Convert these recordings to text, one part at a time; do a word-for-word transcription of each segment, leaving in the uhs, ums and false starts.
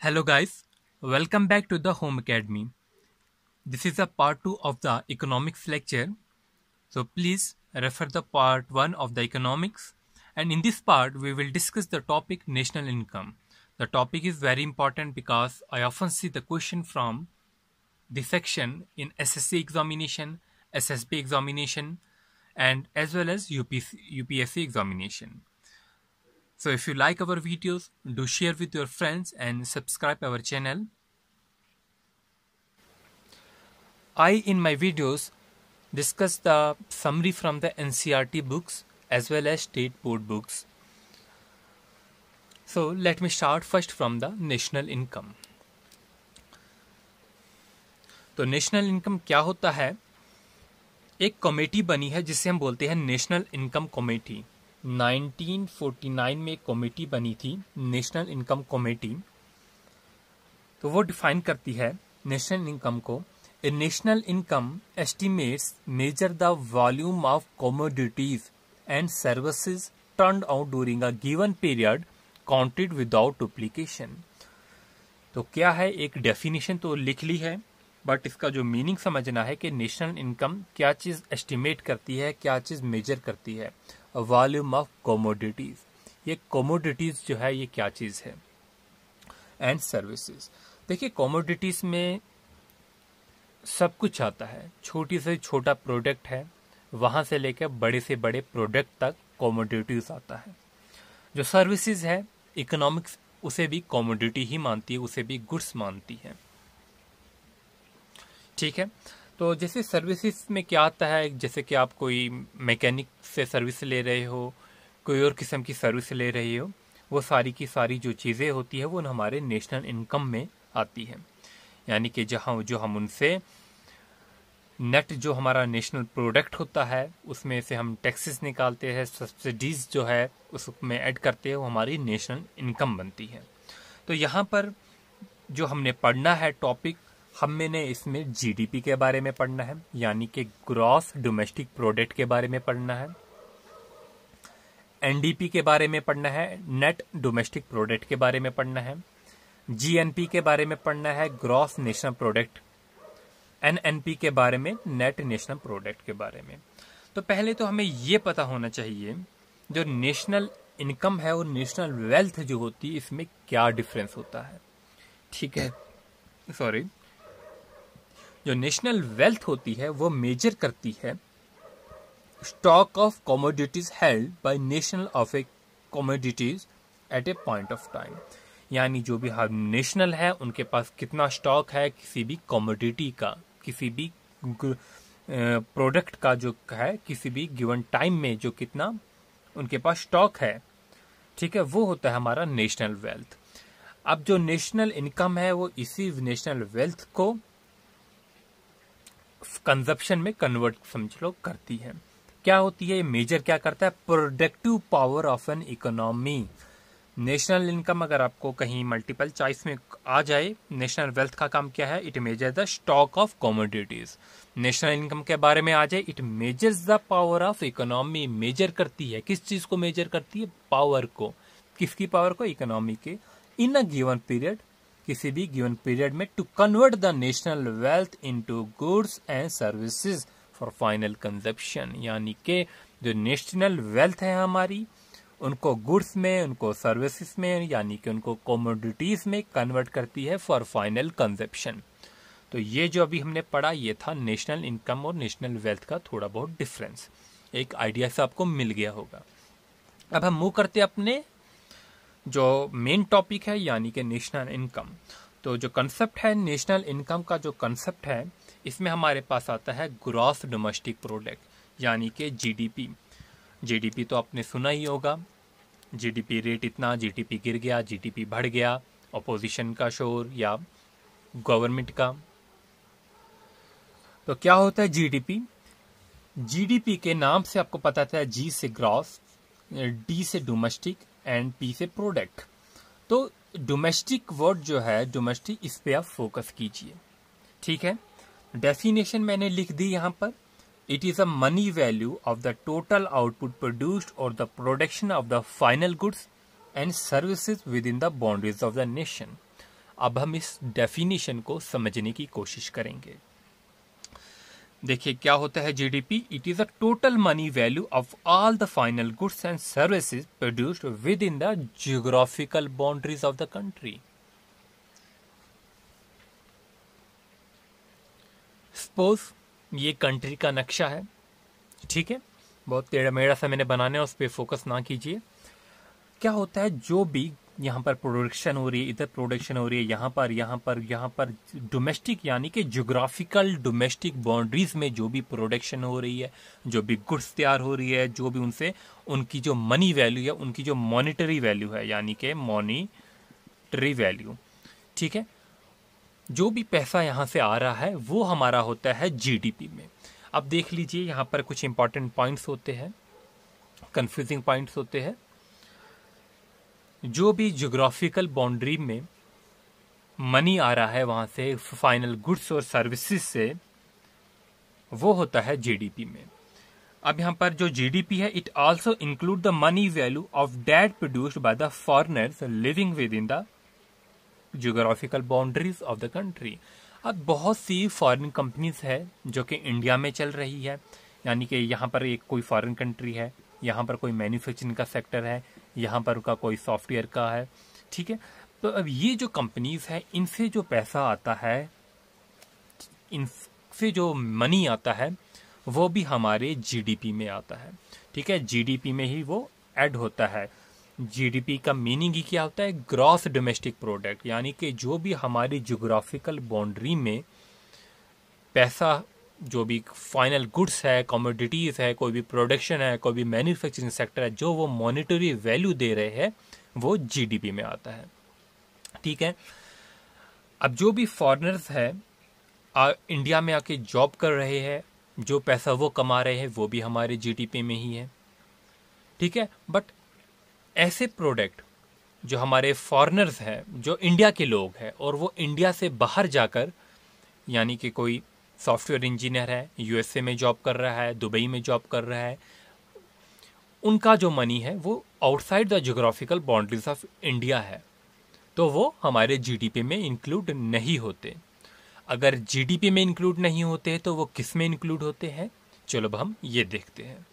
Hello guys, welcome back to the Home Academy. This is a part two of the economics lecture. So please refer the part one of the economics, and in this part we will discuss the topic national income. The topic is very important because I often see the question from this section in S S C examination, S S B examination, and as well as U P S C examination. So if you like our videos, do share with your friends and subscribe our channel. I in my videos discuss the summary from the N C E R T books as well as state board books. So let me start first from the national income. तो national income क्या होता है? एक committee बनी है जिसे हम बोलते हैं national income committee. Nineteen forty nine में एक कमेटी बनी थी, नेशनल इनकम कमेटी. तो वो डिफाइन करती है नेशनल इनकम को. A national income estimates measure the volume of commodities and services turned out during a given period counted without duplication. तो क्या है, एक डेफिनेशन तो लिख ली है, बट इसका जो मीनिंग समझना है कि नेशनल इनकम क्या चीज एस्टिमेट करती है, क्या चीज मेजर करती है. वॉल्यूम ऑफ कमोडिटीज, ये कमोडिटीज जो है ये क्या चीज है. एंड सर्विसेज, देखिए कमोडिटीज में सब कुछ आता है. छोटी से छोटा प्रोडक्ट है, वहां से लेकर बड़े से बड़े प्रोडक्ट तक कमोडिटीज आता है. जो सर्विसेज है, इकोनॉमिक्स उसे भी कमोडिटी ही मानती है, उसे भी गुड्स मानती है. ठीक है. तो जैसे सर्विसेज में क्या आता है, जैसे कि आप कोई मैकेनिक से सर्विस ले रहे हो, कोई और किस्म की सर्विस ले रहे हो, वो सारी की सारी जो चीज़ें होती है वो हमारे नेशनल इनकम में आती है. यानी कि जहाँ जो हम उनसे नेट जो हमारा नेशनल प्रोडक्ट होता है उसमें से हम टैक्सेस निकालते हैं, सब्सिडीज जो है उसमें ऐड करते हैं, वो हमारी नेशनल इनकम बनती है. तो यहाँ पर जो हमने पढ़ना है टॉपिक, हमने इसमें जीडीपी के बारे में पढ़ना है, यानी कि ग्रॉस डोमेस्टिक प्रोडक्ट के बारे में पढ़ना है. एनडीपी के बारे में पढ़ना है, नेट डोमेस्टिक प्रोडक्ट के बारे में पढ़ना है. जीएनपी के बारे में पढ़ना है, ग्रॉस नेशनल प्रोडक्ट. एनएनपी के बारे में, नेट नेशनल प्रोडक्ट के बारे में. तो पहले तो हमें ये पता होना चाहिए जो नेशनल इनकम है और नेशनल वेल्थ जो होती है इसमें क्या डिफरेंस होता है. ठीक है, सॉरी. जो नेशनल वेल्थ होती है वो मेजर करती है stock of commodities held by national of a commodities at a point of time. यानी जो भी हर नेशनल है उनके पास कितना स्टॉक है किसी भी कमोडिटी का, किसी भी प्रोडक्ट का जो है किसी भी गिवन टाइम में जो कितना उनके पास स्टॉक है. ठीक है, वो होता है हमारा नेशनल वेल्थ. अब जो नेशनल इनकम है वो इसी नेशनल वेल्थ को कंजप्शन में कन्वर्ट समझ लो करती है. क्या होती है, मेजर क्या करता है, productive power of an economy. National income अगर आपको कहीं मल्टीपल चॉइस में आ जाए, नेशनल वेल्थ का काम क्या है, it measure the stock of commodities. National income के बारे में आ जाए, it measures the power of economy. Measure करती है, किस चीज को मेजर करती है, पावर को. किसकी पावर को, इकोनॉमी के. इन अ गिवन पीरियड, किसी भी गिवन पीरियड में, to convert the national wealth into goods and services for final consumption. यानी कि जो नेशनल वेल्थ है हमारी, उनको गुड्स में, उनको सर्विसेज में, यानी कि उनको कमोडिटीज में कन्वर्ट करती है फॉर फाइनल कंजप्शन. तो ये जो अभी हमने पढ़ा ये था नेशनल इनकम और नेशनल वेल्थ का थोड़ा बहुत डिफरेंस. एक आइडिया से आपको मिल गया होगा. अब हम मूव करते हैं अपने जो मेन टॉपिक है, यानी कि नेशनल इनकम. तो जो कंसेप्ट है नेशनल इनकम का, जो कंसेप्ट है इसमें हमारे पास आता है ग्रॉस डोमेस्टिक प्रोडक्ट, यानी कि जीडीपी. जीडीपी तो आपने सुना ही होगा, जीडीपी रेट इतना, जीडीपी गिर गया, जीडीपी बढ़ गया, अपोजिशन का शोर या गवर्नमेंट का. तो क्या होता है जीडीपी? जीडीपी के नाम से आपको पता था, जी से ग्रॉस, डी से डोमेस्टिक एंड पी से प्रोडक्ट. तो डोमेस्टिक वर्ड जो है, डोमेस्टिक, इस पे आप फोकस कीजिए. ठीक है, डेफिनेशन मैंने लिख दी यहां पर. It is a money value of the total output produced और the production of the final goods and services within the boundaries of the nation. अब हम इस डेफिनेशन को समझने की कोशिश करेंगे। देखिए क्या होता है GDP. It is a total money value of all the final goods and services produced within the geographical boundaries of the country. Suppose ये कंट्री का नक्शा है, ठीक है, बहुत टेढ़ा मेढ़ा सा मैंने बनाने है, उस पर फोकस ना कीजिए। क्या होता है, जो भी यहाँ पर प्रोडक्शन हो रही है, इधर प्रोडक्शन हो रही है, यहाँ पर यहाँ पर यहाँ पर डोमेस्टिक यानी कि ज्योग्राफिकल डोमेस्टिक बाउंड्रीज में जो भी प्रोडक्शन हो रही है, जो भी गुड्स तैयार हो रही है, जो भी उनसे उनकी जो मनी वैल्यू है, उनकी जो मॉनिटरी वैल्यू है यानी कि मॉनिटरी वैल्यू, ठीक है, जो भी पैसा यहाँ से आ रहा है वो हमारा होता है जीडीपी में। अब देख लीजिए यहाँ पर कुछ इंपॉर्टेंट पॉइंट्स होते हैं, कंफ्यूजिंग पॉइंट्स होते हैं। जो भी ज्योग्राफिकल बाउंड्री में मनी आ रहा है वहां से फाइनल गुड्स और सर्विसेज से, वो होता है जीडीपी में। अब यहाँ पर जो जीडीपी है, it also include the money value of that produced by the foreigners living within the geographical boundaries of the country. अब बहुत सी फॉरेन कंपनीज है जो कि इंडिया में चल रही है, यानी कि यहाँ पर एक कोई फॉरेन कंट्री है, यहाँ पर कोई मैन्युफैक्चरिंग का सेक्टर है, यहाँ पर का कोई सॉफ्टवेयर का है, ठीक है। तो अब ये जो कंपनीज है, इनसे जो पैसा आता है, इनसे जो मनी आता है, वो भी हमारे जीडीपी में आता है, ठीक है, जीडीपी में ही वो ऐड होता है। जीडीपी का मीनिंग ही क्या होता है, ग्रॉस डोमेस्टिक प्रोडक्ट, यानी कि जो भी हमारी ज्योग्राफिकल बाउंड्री में पैसा, जो भी फाइनल गुड्स है, कमोडिटीज है, कोई भी प्रोडक्शन है, कोई भी मैन्युफैक्चरिंग सेक्टर है, जो वो मॉनिटरी वैल्यू दे रहे हैं, वो जीडीपी में आता है, ठीक है। अब जो भी फॉरेनर्स है आ, इंडिया में आके जॉब कर रहे हैं, जो पैसा वो कमा रहे हैं, वो भी हमारे जीडीपी में ही है, ठीक है। बट ऐसे प्रोडक्ट जो हमारे फॉरेनर्स हैं, जो इंडिया के लोग हैं, और वो इंडिया से बाहर जाकर, यानी कि कोई सॉफ्टवेयर इंजीनियर है, यूएसए में जॉब कर रहा है, दुबई में जॉब कर रहा है, उनका जो मनी है वो outside the geographical boundaries of India है, तो वो हमारे जीडीपी में इंक्लूड नहीं होते। अगर जीडीपी में इंक्लूड नहीं होते तो वो किस में इंक्लूड होते हैं, चलो अब हम ये देखते हैं।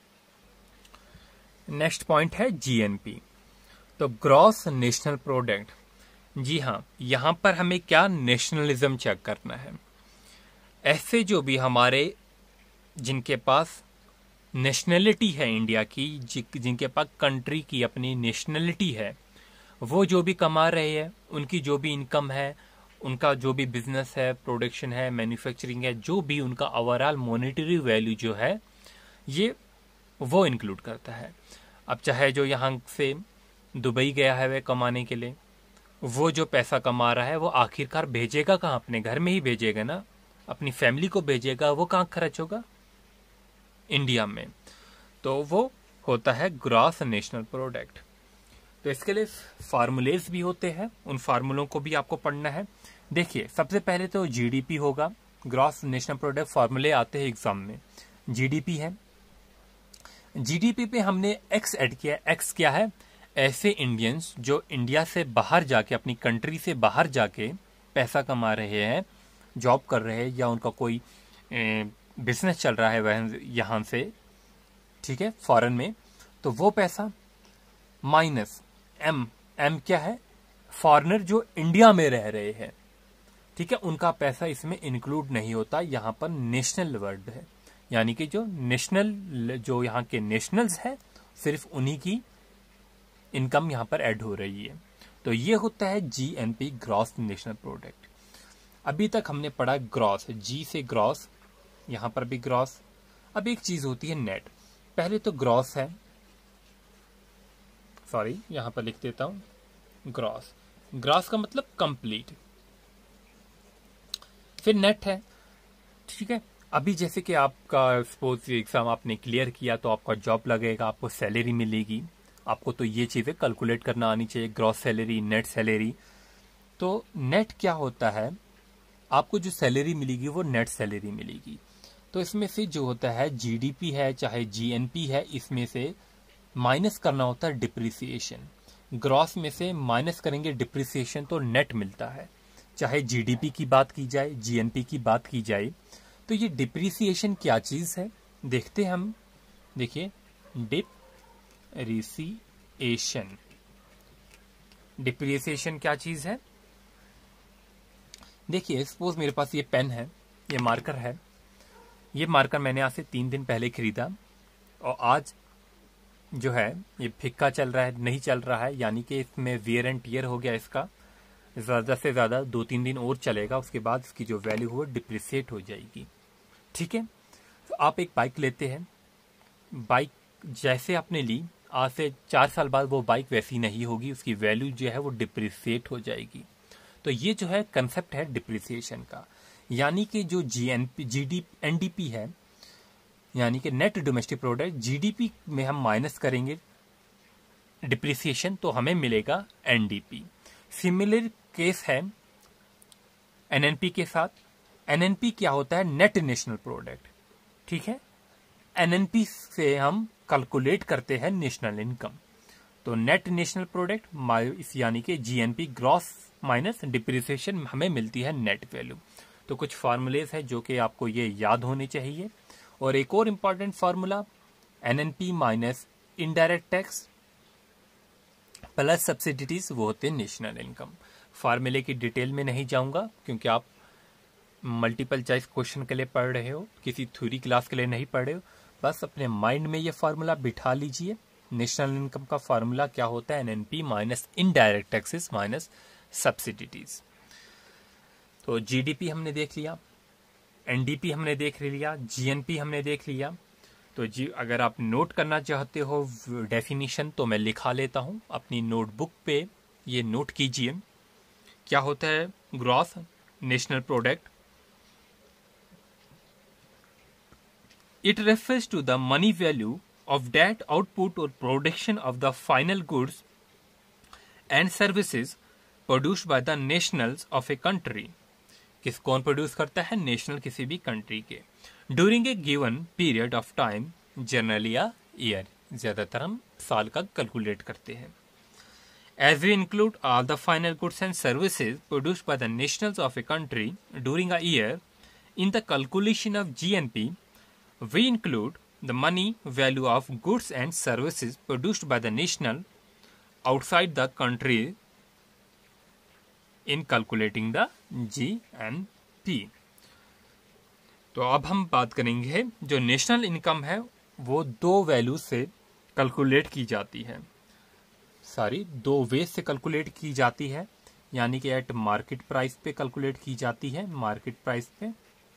नेक्स्ट पॉइंट है जीएनपी, तो ग्रॉस नेशनल प्रोडक्ट। जी हाँ, यहां पर हमें क्या नेशनलिज्म चेक करना है। ऐसे जो भी हमारे जिनके पास नेशनलिटी है इंडिया की, जिनके पास कंट्री की अपनी नेशनलिटी है, वो जो भी कमा रहे हैं, उनकी जो भी इनकम है, उनका जो भी बिजनेस है, प्रोडक्शन है, मैन्युफैक्चरिंग है, जो भी उनका ओवरऑल मॉनेटरी वैल्यू जो है, ये वो इंक्लूड करता है। अब चाहे जो यहाँ से दुबई गया है वह कमाने के लिए, वो जो पैसा कमा रहा है वो आखिरकार भेजेगा कहाँ, अपने घर में ही भेजेगा ना, अपनी फैमिली को भेजेगा, वो कहाँ खर्च होगा, इंडिया में। तो वो होता है ग्रॉस नेशनल प्रोडक्ट। तो इसके लिए फार्मूलेज भी होते हैं, उन फार्मूलों को भी आपको पढ़ना है। देखिए सबसे पहले तो जीडीपी होगा, ग्रॉस नेशनल प्रोडक्ट फार्मूले आते हैं एग्जाम में। जीडीपी है, जीडीपी पे हमने एक्स ऐड किया। एक्स क्या है, ऐसे इंडियंस जो इंडिया से बाहर जाके, अपनी कंट्री से बाहर जाके पैसा कमा रहे हैं, जॉब कर रहे हैं, या उनका कोई बिजनेस चल रहा है वह यहाँ से, ठीक है, फॉरेन में, तो वो पैसा माइनस एम। एम क्या है, फॉरेनर जो इंडिया में रह रहे हैं, ठीक है, उनका पैसा इसमें इंक्लूड नहीं होता। यहाँ पर नेशनल वर्ड है, यानी कि जो नेशनल, जो यहाँ के नेशनल्स है, सिर्फ उन्हीं की इनकम यहाँ पर ऐड हो रही है। तो ये होता है जीएनपी, ग्रॉस नेशनल प्रोडक्ट। अभी तक हमने पढ़ा ग्रॉस, जी से ग्रॉस, यहाँ पर भी ग्रॉस। अब एक चीज होती है नेट। पहले तो ग्रॉस है, सॉरी यहाँ पर लिख देता हूं ग्रॉस। ग्रॉस का मतलब कंप्लीट, फिर नेट है, ठीक है। अभी जैसे कि आपका सपोज एग्जाम आपने क्लियर किया तो आपका जॉब लगेगा, आपको सैलरी मिलेगी, आपको तो ये चीजें कैलकुलेट करना आनी चाहिए, ग्रॉस सैलरी, नेट सैलरी। तो नेट क्या होता है, आपको जो सैलरी मिलेगी वो नेट सैलरी मिलेगी। तो इसमें से जो होता है जीडीपी है चाहे जीएनपी है, इसमें से माइनस करना होता है डिप्रिसिएशन। ग्रॉस में से माइनस करेंगे डिप्रिसिएशन तो नेट मिलता है। चाहे जीडीपी की बात की जाए, जीएनपी की बात की जाए, तो ये डिप्रिसिएशन क्या चीज है देखते हैं हम। देखिए, डिप्रिसिएशन डिप्रिसिएशन क्या चीज है। देखिए, सपोज मेरे पास ये पेन है, ये मार्कर है। ये मार्कर मैंने आज से तीन दिन पहले खरीदा और आज जो है ये फिक्का चल रहा है, नहीं चल रहा है, यानी कि इसमें वियर एंड टियर हो गया। इसका ज्यादा से ज्यादा दो तीन दिन और चलेगा, उसके बाद इसकी जो वैल्यू हो डिप्रिसिएट हो जाएगी। ठीक है, तो आप एक बाइक लेते हैं, बाइक जैसे आपने ली, आज से चार साल बाद वो बाइक वैसी नहीं होगी, उसकी वैल्यू जो है वो डिप्रिसिएट हो जाएगी। तो ये जो है कंसेप्ट है डिप्रिसिएशन का, यानी कि जो जीएनपी जीडी एनडीपी है, यानी कि नेट डोमेस्टिक प्रोडक्ट, जीडीपी में हम माइनस करेंगे डिप्रिसिएशन तो हमें मिलेगा एनडीपी। सिमिलर केस है एनएनपी के साथ। एनएनपी क्या होता है? Net national product. ठीक है, एनएनपी से हम कैलकुलेट करते हैं नेशनल इनकम। तो नेट नेशनल प्रोडक्ट यानी कि जीएनपी ग्रॉस माइनस डिप्रिसिएशन हमें मिलती है नेट वैल्यू। तो कुछ फार्मूलेज है जो कि आपको ये याद होने चाहिए। और एक और important formula, NNP minus indirect tax plus subsidies, वो होते हैं नेशनल इनकम। फार्मूले की डिटेल में नहीं जाऊंगा क्योंकि आप मल्टीपल चॉइस क्वेश्चन के लिए पढ़ रहे हो, किसी थ्योरी क्लास के लिए नहीं पढ़ रहे हो। बस अपने माइंड में ये फार्मूला बिठा लीजिए। नेशनल इनकम का फार्मूला क्या होता है? NNP minus indirect taxes minus subsidies. तो जीडीपी हमने देख लिया, एनडीपी हमने देख लिया, जीएनपी हमने देख लिया। तो जी अगर आप नोट करना चाहते हो डेफिनेशन तो मैं लिखा लेता हूं अपनी नोटबुक पे, ये नोट कीजिए। क्या होता है gross national product? It refers to the money value of that output और production of the final goods and services produced by the nationals of a country. किस कौन प्रोड्यूस करता है? नेशनल किसी भी कंट्री के, during a given period of time, generally a year. ज्यादातर हम साल का कैलकुलेट करते हैं। As we include all the final goods and services produced by the nationals of a country during a year in the calculation of GNP, we include the money value of goods and services produced by the national outside the country in calculating the G N P. तो अब हम बात करेंगे जो national income है वो दो value से कैलकुलेट की जाती है, सारी दो वे से कैलकुलेट की जाती है, यानी कि एट मार्केट प्राइस पे कैलकुलेट की जाती है, मार्केट प्राइस पे,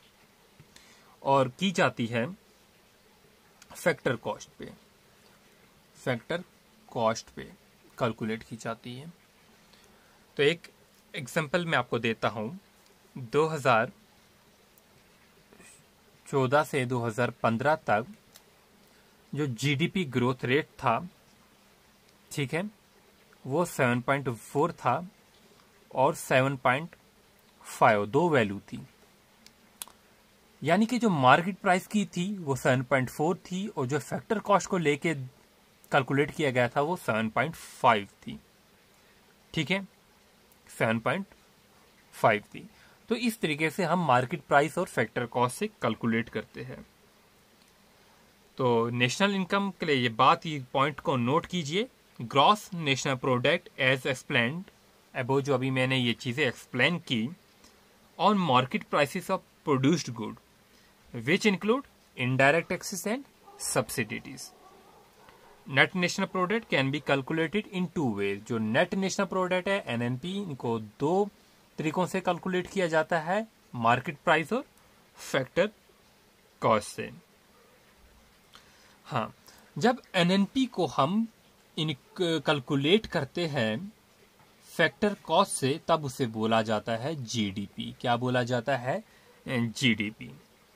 और की जाती है फैक्टर कॉस्ट पे, फैक्टर कॉस्ट पे कैलकुलेट की जाती है। तो एक एग्जांपल मैं आपको देता हूं, दो हज़ार चौदह से दो हज़ार पंद्रह तक जो जीडीपी ग्रोथ रेट था, ठीक है, वो सात पॉइंट चार था और सात पॉइंट पाँच दो वैल्यू थी। यानी कि जो मार्केट प्राइस की थी वो सात पॉइंट चार थी और जो फैक्टर कॉस्ट को लेके कैलकुलेट किया गया था वो सात पॉइंट पाँच थी। ठीक है, सात पॉइंट पाँच थी। तो इस तरीके से हम मार्केट प्राइस और फैक्टर कॉस्ट से कैलकुलेट करते हैं। तो नेशनल इनकम के लिए ये बात, ये पॉइंट को नोट कीजिए। Gross national product as explained above, जो अभी मैंने ये चीजें एक्सप्लेन की, on market prices of produced good which include indirect taxes and subsidies. Net national product can be calculated in two ways. जो नेट नेशनल प्रोडक्ट है NNP, इनको दो तरीकों से कैलकुलेट किया जाता है, मार्केट प्राइस और फैक्टर कॉस्ट से। हाँ, जब एनएनपी को हम इन कैलकुलेट करते हैं फैक्टर कॉस्ट से, तब उसे बोला जाता है जीडीपी। क्या बोला जाता है? जीडीपी।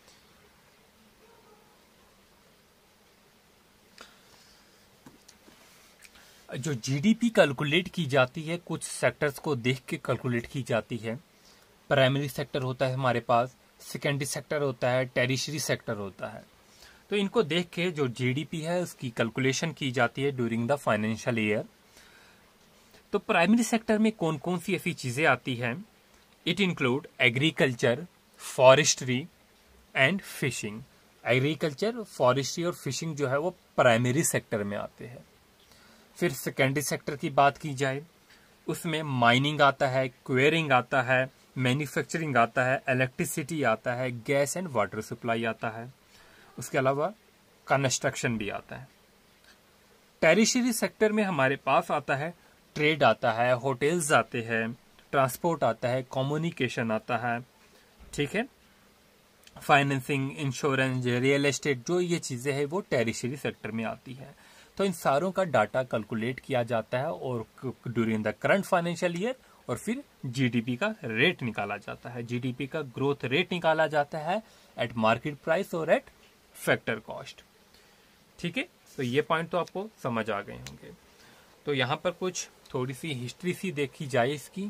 जो जीडीपी कैलकुलेट की जाती है कुछ सेक्टर्स को देख के कैलकुलेट की जाती है। प्राइमरी सेक्टर होता है हमारे पास, सेकेंडरी सेक्टर होता है, टेरिशरी सेक्टर होता है। तो इनको देख के जो जीडीपी है उसकी कैलकुलेशन की जाती है ड्यूरिंग द फाइनेंशियल ईयर। तो प्राइमरी सेक्टर में कौन कौन सी ऐसी चीजें आती हैं? It include agriculture, forestry and fishing. Agriculture, forestry और फिशिंग जो है वो प्राइमरी सेक्टर में आते हैं। फिर सेकेंडरी सेक्टर की बात की जाए, उसमें माइनिंग आता है, क्वेरिंग आता है, मैन्युफैक्चरिंग आता है, इलेक्ट्रिसिटी आता है, गैस एंड वाटर सप्लाई आता है, उसके अलावा कंस्ट्रक्शन भी आता है। टेरिशरी सेक्टर में हमारे पास आता है ट्रेड आता है, होटल्स आते हैं, ट्रांसपोर्ट आता है, कम्युनिकेशन आता है, ठीक है, फाइनेंसिंग, इंश्योरेंस, रियल एस्टेट, जो ये चीजें हैं वो टेरिशरी सेक्टर में आती है। तो इन सारों का डाटा कैलकुलेट किया जाता है और during the current financial year, और फिर जीडीपी का रेट निकाला जाता है। जीडीपी का ग्रोथ रेट निकाला जाता है एट मार्केट प्राइस और एट फैक्टर कॉस्ट। ठीक है, तो ये पॉइंट तो आपको समझ आ गए होंगे। तो यहां पर कुछ थोड़ी सी हिस्ट्री सी देखी जाए इसकी,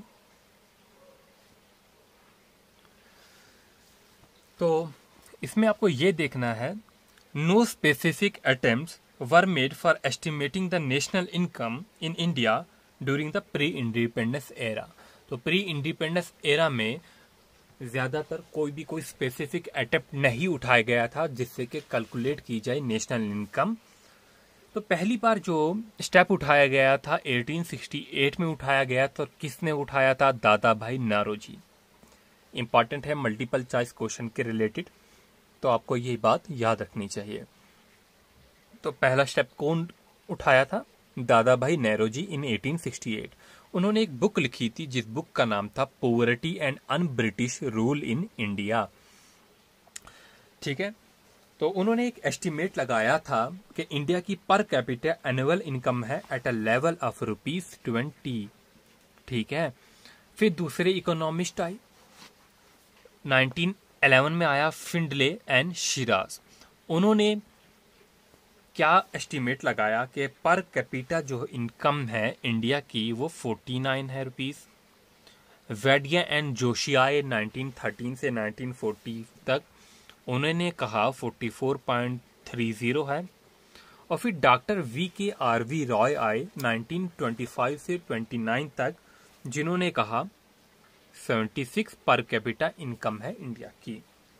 तो इसमें आपको ये देखना है, no specific attempts were made for estimating the national income in India during the pre independence era. तो प्री इंडिपेंडेंस एरा में ज्यादातर कोई भी कोई स्पेसिफिक अटेम्प्ट नहीं उठाया गया था जिससे कि कैलकुलेट की जाए नेशनल इनकम। तो पहली बार जो स्टेप उठाया गया था अठारह सौ अड़सठ में उठाया गया, तो किसने उठाया था? दादा भाई नारोजी। इंपॉर्टेंट है, मल्टीपल चॉइस क्वेश्चन के रिलेटेड, तो आपको ये बात याद रखनी चाहिए। तो पहला स्टेप कौन उठाया था? दादा भाई नौरोजी इन अठारह सौ अड़सठ। उन्होंने एक बुक लिखी थी जिस बुक का नाम था poverty and un British rule in India. ठीक है, तो उन्होंने एक एस्टिमेट लगाया था कि इंडिया की पर कैपिटा एनुअल इनकम है at a level of rupees twenty. ठीक है, फिर दूसरे इकोनॉमिस्ट आए, नाइनटीन इलेवन में आया फिंडले एंड शिराज। उन्होंने क्या एस्टिमेट लगाया कि पर कैपिटा जो इनकम है इंडिया की वो उनचास है रुपीस। वेडिया एंड जोशी आए नाइनटीन थर्टीन से नाइनटीन फोर्टी तक, उन्होंने कहा चौवालीस पॉइंट तीस है। और फिर doctor V K R V Rao आए नाइनटीन ट्वेंटी फाइव से उनतीस तक, जिन्होंने कहा छिहत्तर पर कैपिटा इनकम है इंडिया की।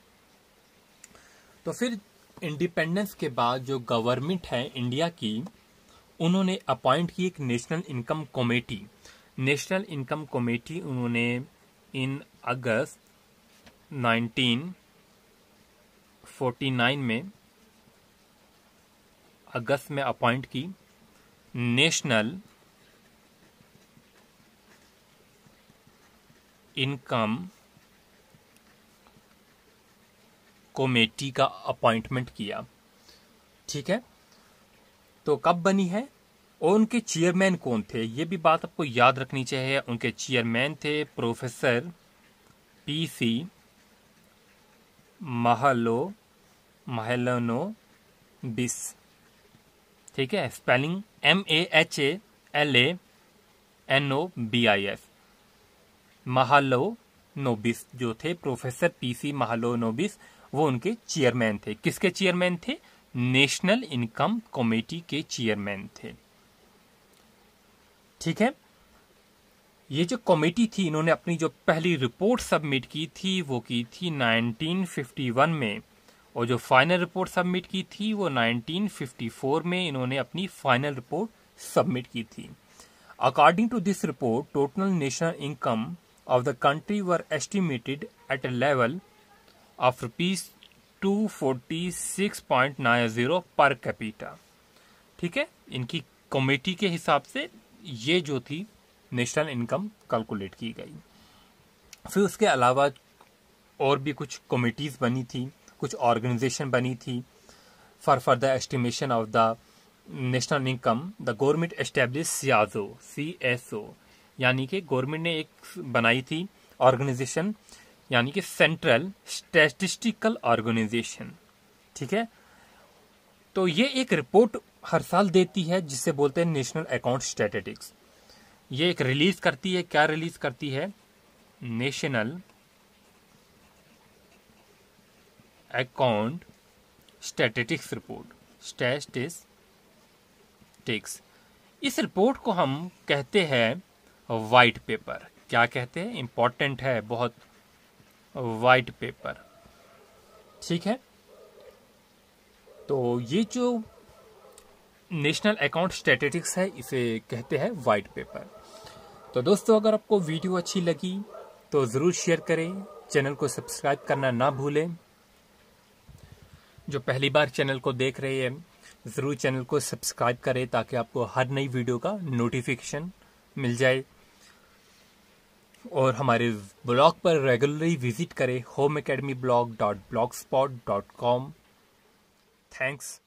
तो फिर इंडिपेंडेंस के बाद जो गवर्नमेंट है इंडिया की, उन्होंने अपॉइंट की एक national income committee. National income committee उन्होंने in August nineteen forty nine में अगस्त में अपॉइंट की नेशनल इनकम कमेटी का अपॉइंटमेंट किया। ठीक है, तो कब बनी है और उनके चेयरमैन कौन थे, ये भी बात आपको याद रखनी चाहिए। उनके चेयरमैन थे प्रोफेसर पी सी महालो महलोनो बिस। ठीक है, spelling M A H A L A N O B I S. Mahalanobis जो थे, प्रोफेसर पी सी महालो नोबिस, वो उनके चेयरमैन थे। किसके चेयरमैन थे? नेशनल इनकम कमेटी के चेयरमैन थे। ठीक है, ये जो कमेटी थी, इन्होंने अपनी जो पहली रिपोर्ट सबमिट की थी वो की थी नाइनटीन फिफ्टी वन में, और जो फाइनल रिपोर्ट सबमिट की थी वो नाइनटीन फिफ्टी फोर में इन्होंने अपनी फाइनल रिपोर्ट सबमिट की थी। According to this report, total national income of the country were estimated at a level of rupees two forty six point nine zero per capita. ठीक है, इनकी committee के हिसाब से ये जो थी नेशनल इनकम कैलकुलेट की गई। फिर उसके अलावा और भी कुछ कमेटीज बनी थी, कुछ ऑर्गेनाइजेशन बनी थी for for the estimation of the national income. The government establish सियाजो सी एस ओ, यानी कि गवर्नमेंट ने एक बनाई थी ऑर्गेनाइजेशन, यानी कि सेंट्रल स्टैटिस्टिकल ऑर्गेनाइजेशन। ठीक है, तो ये एक रिपोर्ट हर साल देती है जिसे बोलते हैं नेशनल अकाउंट स्टैटिस्टिक्स। ये एक रिलीज करती है, क्या रिलीज करती है? National account statistics report, statistics. इस रिपोर्ट को हम कहते हैं वाइट पेपर। क्या कहते हैं, इंपॉर्टेंट है बहुत, वाइट पेपर। ठीक है, तो ये जो नेशनल अकाउंट स्टैटिस्टिक्स है इसे कहते हैं वाइट पेपर। तो दोस्तों, अगर आपको वीडियो अच्छी लगी तो ज़रूर शेयर करें, चैनल को सब्सक्राइब करना ना भूलें। जो पहली बार चैनल को देख रहे हैं ज़रूर चैनल को सब्सक्राइब करें ताकि आपको हर नई वीडियो का नोटिफिकेशन मिल जाए। और हमारे ब्लॉग पर रेगुलरली विजिट करें home academy blog dot blogspot dot com. Thanks.